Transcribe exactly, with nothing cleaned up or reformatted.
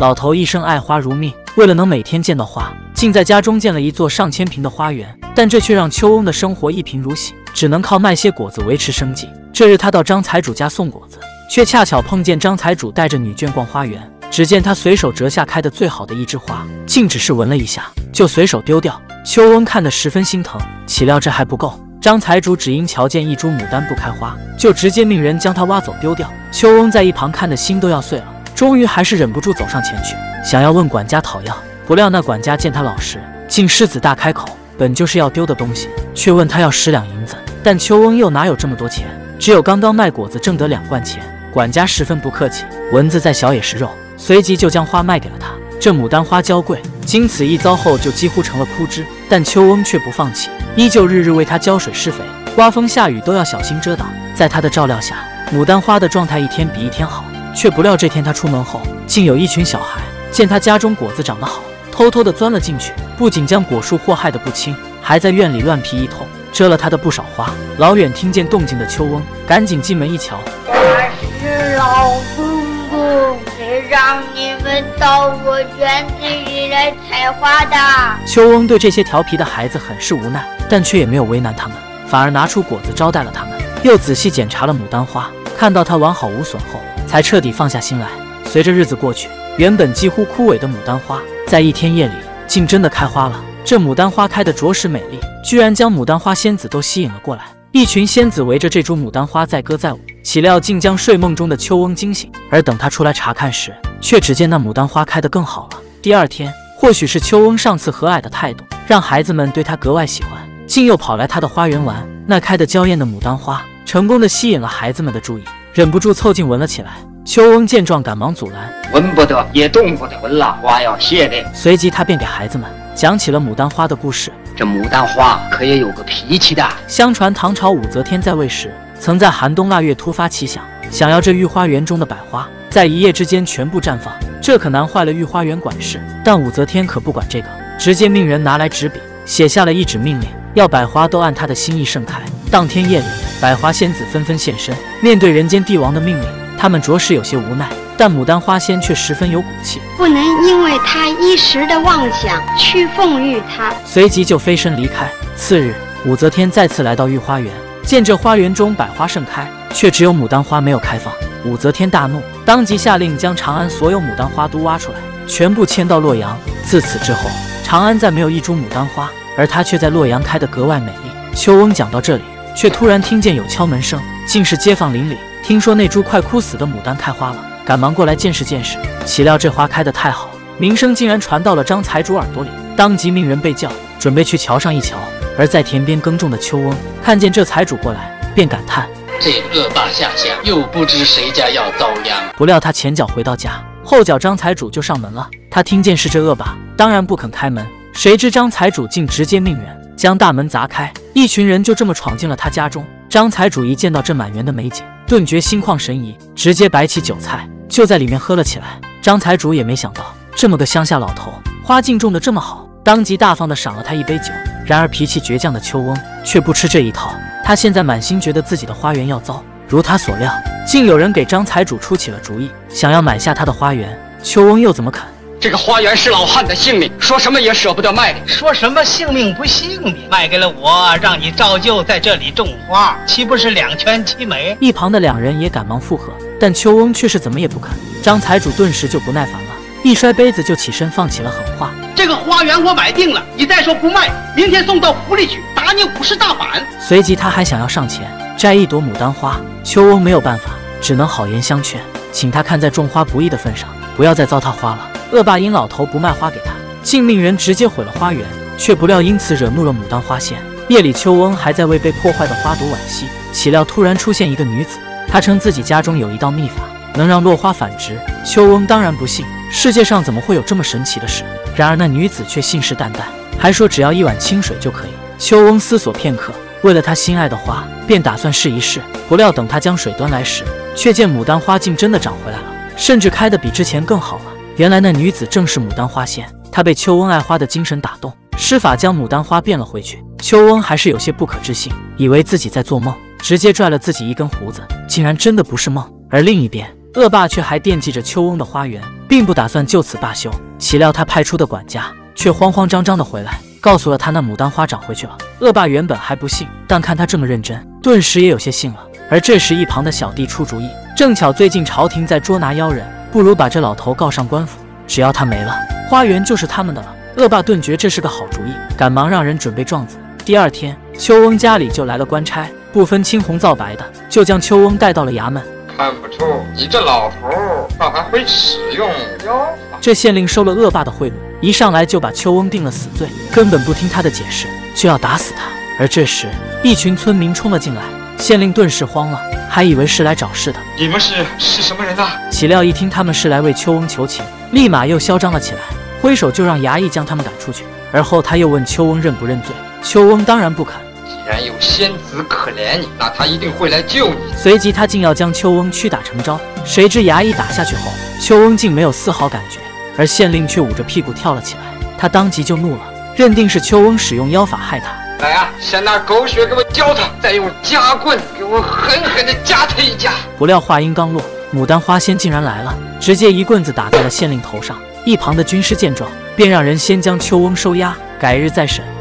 老头一生爱花如命，为了能每天见到花，竟在家中建了一座上千平的花园。但这却让邱翁的生活一贫如洗，只能靠卖些果子维持生计。这日，他到张财主家送果子，却恰巧碰见张财主带着女眷逛花园。只见他随手折下开的最好的一枝花，竟只是闻了一下，就随手丢掉。邱翁看得十分心疼，岂料这还不够。张财主只因瞧见一株牡丹不开花，就直接命人将它挖走丢掉。邱翁在一旁看得心都要碎了，终于还是忍不住走上前去，想要问管家讨要。不料那管家见他老实，竟狮子大开口，本就是要丢的东西，却问他要十两银子。但邱翁又哪有这么多钱，只有刚刚卖果子挣得两贯钱。管家十分不客气，蚊子再小也是肉，随即就将花卖给了他。这牡丹花娇贵，经此一遭后就几乎成了枯枝，但邱翁却不放弃，依旧日日为它浇水施肥，刮风下雨都要小心遮挡。在他的照料下，牡丹花的状态一天比一天好。却不料这天他出门后，竟有一群小孩见他家中果子长得好，偷偷地钻了进去，不仅将果树祸害得不轻，还在院里乱劈一通，遮了他的不少花。老远听见动静的邱翁赶紧进门一瞧， 我是老公公，谁让你们到我园子里来采花的？ 邱翁对这些调皮的孩子很是无奈，但却也没有为难他们，反而拿出果子招待了他们，又仔细检查了牡丹花，看到它完好无损后，才彻底放下心来。随着日子过去，原本几乎枯萎的牡丹花，在一天夜里竟真的开花了。这牡丹花开得着实美丽，居然将牡丹花仙子都吸引了过来。一群仙子围着这株牡丹花载歌载舞，岂料竟将睡梦中的邱翁惊醒。而等他出来查看时，却只见那牡丹花开得更好了。第二天，或许是邱翁上次和蔼的态度，让孩子们对他格外喜欢，竟又跑来他的花园玩。那开得娇艳的牡丹花，成功的吸引了孩子们的注意，忍不住凑近闻了起来。邱翁见状，赶忙阻拦：“ 闻不得，也动不得，闻了花要谢的。” 随即他便给孩子们讲起了牡丹花的故事。 这牡丹花可也有个脾气的。 相传唐朝武则天在位时，曾在寒冬腊月突发奇想，想要这御花园中的百花在一夜之间全部绽放，这可难坏了御花园管事。但武则天可不管这个，直接命人拿来纸笔，写下了一纸命令，要百花都按她的心意盛开。当天夜里，百花仙子纷纷现身，面对人间帝王的命令，他们着实有些无奈，但牡丹花仙却十分有骨气， 不能因为他一时的妄想去奉育他， 随即就飞身离开。次日，武则天再次来到御花园，见这花园中百花盛开，却只有牡丹花没有开放。武则天大怒，当即下令将长安所有牡丹花都挖出来，全部迁到洛阳。自此之后，长安再没有一株牡丹花，而它却在洛阳开得格外美丽。邱翁讲到这里，却突然听见有敲门声，竟是街坊邻里听说那株快枯死的牡丹开花了，赶忙过来见识见识。岂料这花开得太好，名声竟然传到了张财主耳朵里，当即命人备轿，准备去桥上一瞧。而在田边耕种的邱翁看见这财主过来，便感叹： 这恶霸下乡，又不知谁家要遭殃。 不料他前脚回到家，后脚张财主就上门了。他听见是这恶霸，当然不肯开门，谁知张财主竟直接命人将大门砸开，一群人就这么闯进了他家中。张财主一见到这满园的美景，顿觉心旷神怡，直接摆起酒菜就在里面喝了起来。张财主也没想到，这么个乡下老头，花竟种得这么好，当即大方地赏了他一杯酒。然而脾气倔强的邱翁却不吃这一套，他现在满心觉得自己的花园要糟。如他所料，竟有人给张财主出起了主意，想要买下他的花园。邱翁又怎么肯？ 这个花园是老汉的性命，说什么也舍不得卖的。 说什么性命不性命，卖给了我，让你照旧在这里种花，岂不是两全其美？ 一旁的两人也赶忙附和，但邱翁却是怎么也不肯。张财主顿时就不耐烦了，一摔杯子就起身放起了狠话： 这个花园我买定了，你再说不卖，明天送到府里去，打你五十大板。 随即他还想要上前摘一朵牡丹花，邱翁没有办法，只能好言相劝，请他看在种花不易的份上，不要再糟蹋花了。恶霸因老头不卖花给他，竟命人直接毁了花园，却不料因此惹怒了牡丹花仙。夜里，邱翁还在为被破坏的花朵惋惜，岂料突然出现一个女子，她称自己家中有一道秘法，能让落花反直。邱翁当然不信，世界上怎么会有这么神奇的事？然而那女子却信誓旦旦，还说只要一碗清水就可以。邱翁思索片刻，为了他心爱的花，便打算试一试。不料等他将水端来时，却见牡丹花竟真的长回来了，甚至开得比之前更好了。原来那女子正是牡丹花仙，她被邱翁爱花的精神打动，施法将牡丹花变了回去。邱翁还是有些不可置信，以为自己在做梦，直接拽了自己一根胡子，竟然真的不是梦。而另一边， 恶霸却还惦记着邱翁的花园，并不打算就此罢休。岂料他派出的管家却慌慌张张的回来，告诉了他那牡丹花长回去了。恶霸原本还不信，但看他这么认真，顿时也有些信了。而这时一旁的小弟出主意，正巧最近朝廷在捉拿妖人，不如把这老头告上官府，只要他没了，花园就是他们的了。恶霸顿觉这是个好主意，赶忙让人准备状子。第二天，邱翁家里就来了官差，不分青红皂白的，就将邱翁带到了衙门。 看不出你这老头倒还会使用妖法。 这县令收了恶霸的贿赂，一上来就把邱翁定了死罪，根本不听他的解释，就要打死他。而这时，一群村民冲了进来，县令顿时慌了，还以为是来找事的。 你们是是什么人啊？ 岂料一听他们是来为邱翁求情，立马又嚣张了起来，挥手就让衙役将他们赶出去。而后他又问邱翁认不认罪，邱翁当然不肯。 既然有仙子可怜你，那他一定会来救你。 随即他竟要将邱翁屈打成招，谁知衙役打下去后，邱翁竟没有丝毫感觉，而县令却捂着屁股跳了起来。他当即就怒了，认定是邱翁使用妖法害他。 来啊，先拿狗血给我浇他，再用夹棍给我狠狠地夹他一夹。 不料话音刚落，牡丹花仙竟然来了，直接一棍子打在了县令头上。一旁的军师见状，便让人先将邱翁收押，改日再审。